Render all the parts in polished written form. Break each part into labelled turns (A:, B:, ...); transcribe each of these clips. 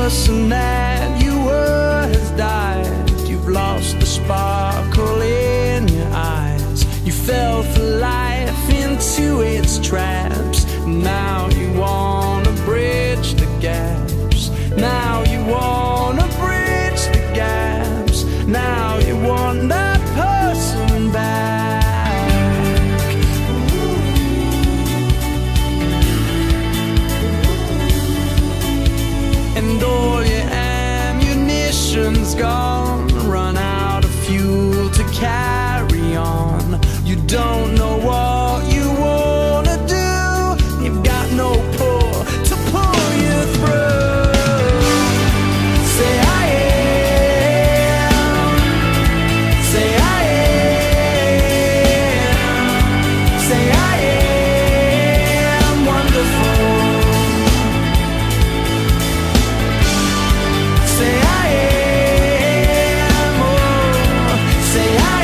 A: person that you were has died. You've lost the sparkle in your eyes. You fell for life into its traps. Now you wanna bridge the gaps. Now you wanna bridge the gaps. Now you want that person back. And all your ammunition's gone, run out of fuel to carry on. You don't know what you wanna do. You've got no pull to pull you through. Say I am. Say I am. Say I am wonderful. Say I am. Oh, say I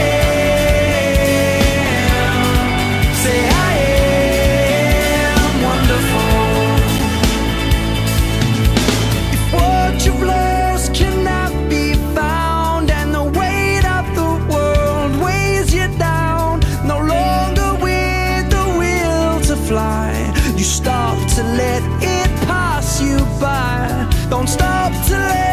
A: am. Say I am wonderful. If what you've lost cannot be found, and the weight of the world weighs you down, no longer with the will to fly, you stop to let it pass you by. Don't stop to let